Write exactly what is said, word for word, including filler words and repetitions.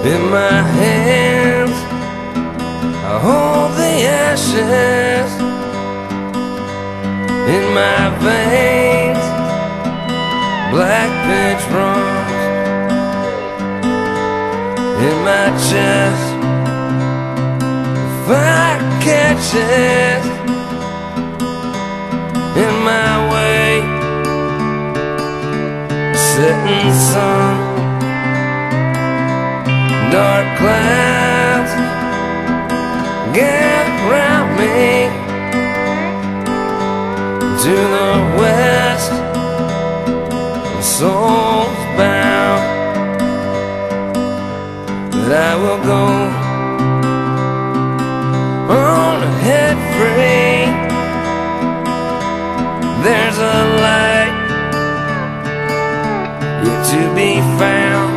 In my hands I hold the ashes. In my veins black pitch runs. In my chest fire catches. In my way setting sun. Dark clouds gather around me. To the west my soul's bound, but I will go on ahead free. There's a light yet to be found.